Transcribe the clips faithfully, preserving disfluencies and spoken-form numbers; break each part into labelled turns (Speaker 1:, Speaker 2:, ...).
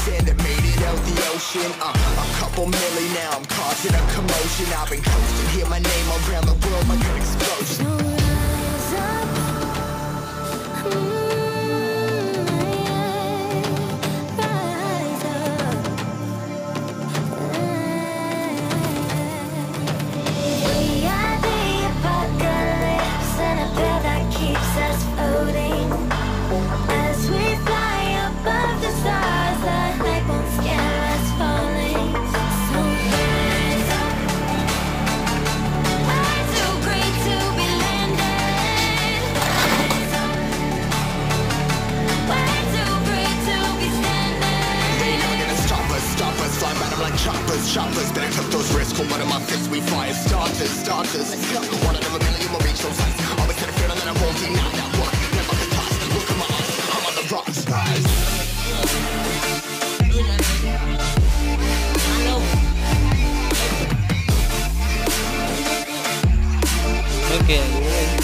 Speaker 1: sand that made it out the ocean. uh, A couple milli now, I'm causing a commotion. I've been coasting, hear my name around the world like an explosion.
Speaker 2: So rise up, mm, rise up. We are the apocalypse, and a bell that keeps us floating. As we fly above the stars, the night won't scare us falling. So rise up. Way too great to be landed. Rise up. Way too great to be standing.
Speaker 1: They never gonna stop us, stop us. Fly by them like choppers, choppers. Better clip those wrists, cool one of my fists. We fire starters, starters. Let's go. One of them a million will reach those heights. Always had a feeling that I won't deny that one. Never been lost. Look at my eyes, I'm on the rocks. Rise.
Speaker 3: Okay, đấy.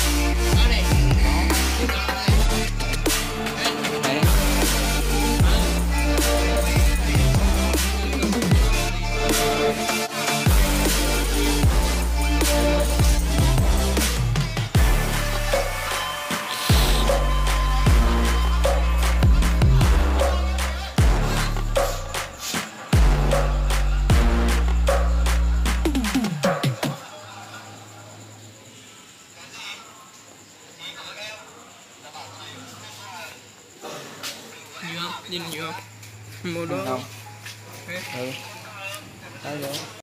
Speaker 4: Nhìn nhiều không? Mua đó.
Speaker 3: Không. Ừ. Đấy rồi.